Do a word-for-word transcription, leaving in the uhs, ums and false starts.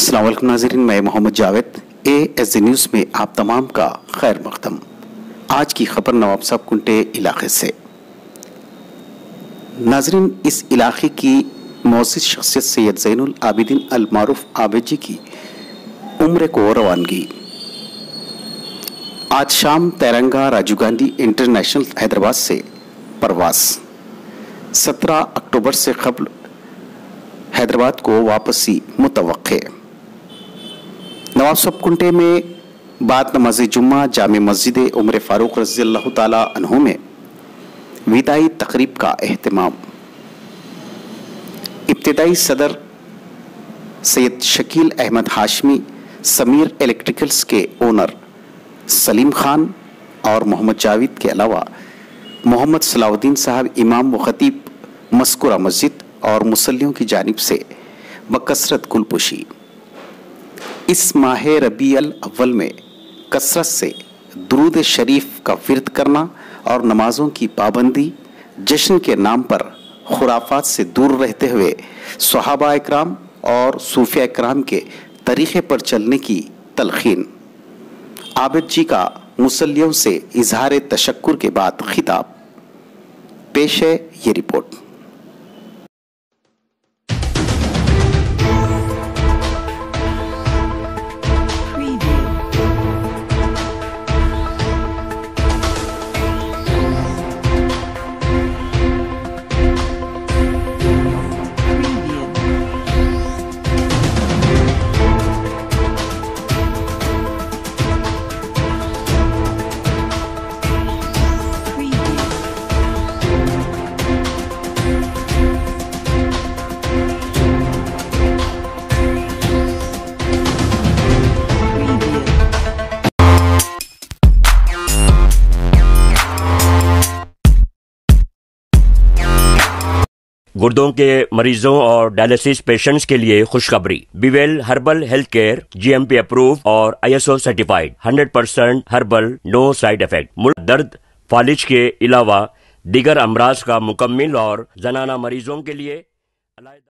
अस्सलाम वालेकुम नाज़रीन, मैं Mohammad Javed A S D news में आप तमाम का खैर मक़दम। आज की खबर नवाब साहब कुंटे इलाके से। नाज़रीन, इस इलाके की मौजूद शख्सियत सैयद ज़ैनुल आबिदीन अल मारूफ आबिद जी की उम्र को रवानगी। आज शाम तिरंगा राजीव गांधी इंटरनेशनल हैदराबाद से परवास सत्रह अक्टूबर से कबल हैदराबाद को वापसी मुतवक्के। नवाब साहब कुंटे में बाद नमाज जुम्मा जामे मस्जिद उमर फारूक रज़ियल्लाहु ताला अन्हु में विदाई तकरीब का एहतमाम। इब्तिदाई सदर सैयद शकील अहमद हाशमी, समीर इलेक्ट्रिकल्स के ओनर सलीम खान और मोहम्मद जावेद के अलावा मोहम्मद सलाउद्दीन साहब इमाम व खतीब मस्कुरा मस्जिद और मुसल्लियों की जानिब से बकसरत गुलपोशी। इस माह रबीउल अव्वल में कसरत से दुरूद शरीफ का विर्द करना और नमाजों की पाबंदी, जश्न के नाम पर खुराफात से दूर रहते हुए सहाबा इकराम और सूफिया इकराम के तरीक़े पर चलने की तलखीन। आबिद जी का मुसल्लियों से इजहार तशक्कुर के बाद खिताब। पेश है ये रिपोर्ट। गुर्दों के मरीजों और डायलिसिस पेशेंट्स के लिए खुशखबरी। Bewell herbal health care G M P approve और I S O certified, hundred percent herbal, no side effect. मुल्क दर्द, फालिज के अलावा दीगर अमराज का मुकम्मिल और जनाना मरीजों के लिए